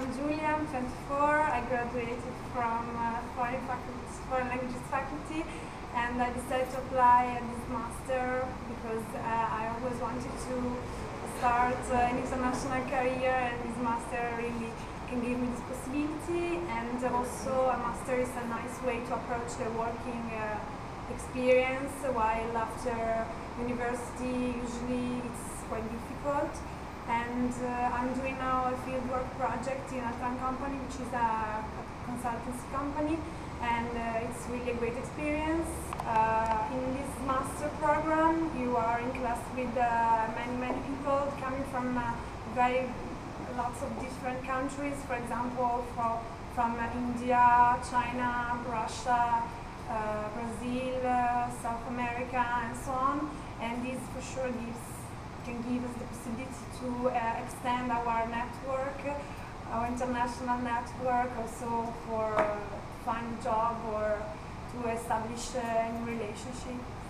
I'm Giulia, I'm 24. I graduated from foreign languages faculty, and I decided to apply this master because I always wanted to start an international career, and this master really can give me this possibility. And also, a master is a nice way to approach the working experience, while after university usually it's quite difficult. And I'm doing now a fieldwork project in a company, which is a consultancy company, and it's really a great experience. In this master program, you are in class with many people coming from lots of different countries. For example, from India, China, Russia, Brazil, South America, and so on. And this for sure can give us the possibility to extend our network, our international network, also for find a job or to establish a new relationship.